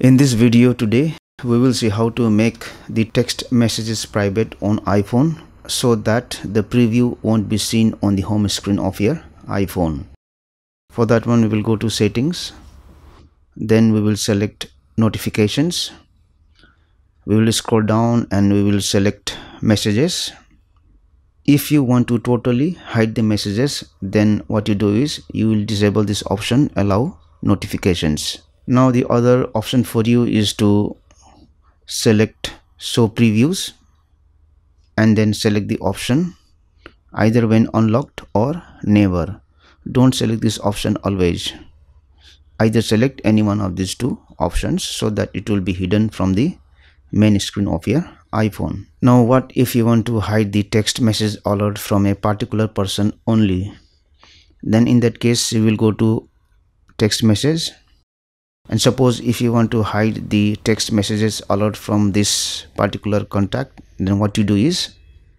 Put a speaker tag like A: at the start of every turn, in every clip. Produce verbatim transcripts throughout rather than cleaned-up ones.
A: In this video today, we will see how to make the text messages private on iPhone so that the preview won't be seen on the home screen of your iPhone. For that one, we will go to settings. Then we will select notifications. We will scroll down and we will select messages. If you want to totally hide the messages, then what you do is you will disable this option, allow notifications. Now the other option for you is to select show previews and then select the option either when unlocked or never. Don't select this option always. Either select any one of these two options so that it will be hidden from the main screen of your iPhone. Now what if you want to hide the text message alert from a particular person only? Then in that case you will go to text message. And suppose if you want to hide the text messages alert from this particular contact, then what you do is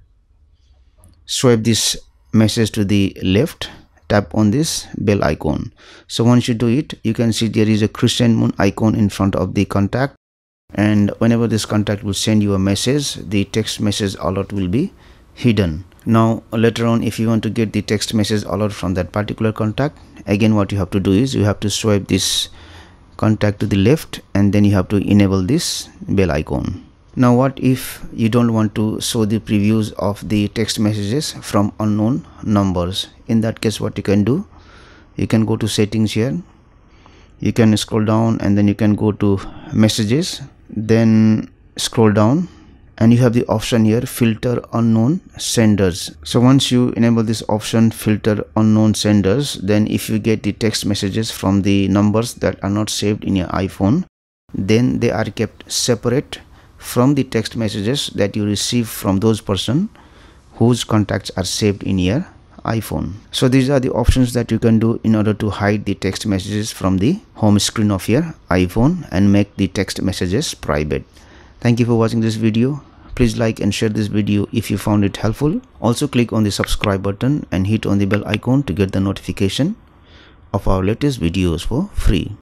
A: swipe this message to the left, tap on this bell icon. So once you do it, you can see there is a crescent moon icon in front of the contact, and whenever this contact will send you a message, the text message alert will be hidden. Now later on, if you want to get the text message alert from that particular contact, again what you have to do is you have to swipe this contact to the left and then you have to enable this bell icon. Now what if you don't want to show the previews of the text messages from unknown numbers? In that case, what you can do, you can go to settings here, you can scroll down and then you can go to messages, then scroll down and you have the option here, filter unknown senders. So once you enable this option, filter unknown senders, then if you get the text messages from the numbers that are not saved in your iPhone, then they are kept separate from the text messages that you receive from those person whose contacts are saved in your iPhone. So these are the options that you can do in order to hide the text messages from the home screen of your iPhone and make the text messages private. Thank you for watching this video. Please like and share this video if you found it helpful. Also click on the subscribe button and hit on the bell icon to get the notification of our latest videos for free.